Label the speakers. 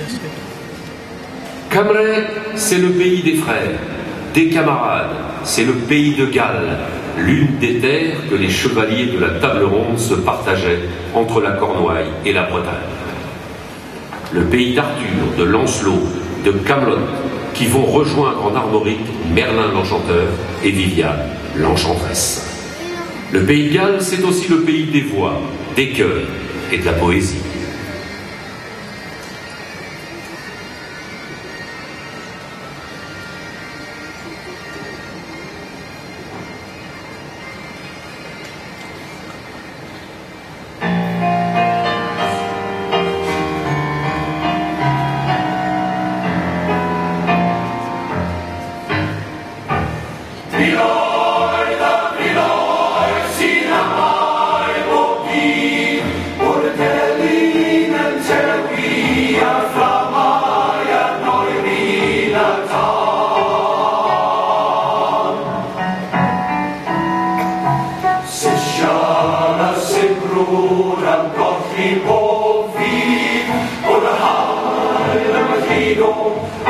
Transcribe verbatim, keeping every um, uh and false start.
Speaker 1: Cymru, c'est le pays des frères, des camarades, c'est le pays de Galles, l'une des terres que les chevaliers de la table ronde se partageaient entre la Cornouaille et la Bretagne. Le pays d'Arthur, de Lancelot, de Camelot, qui vont rejoindre en Armorique Merlin l'Enchanteur et Viviane l'Enchanteresse. Le pays de Galles, c'est aussi le pays des voix, des chœurs et de la poésie.
Speaker 2: Go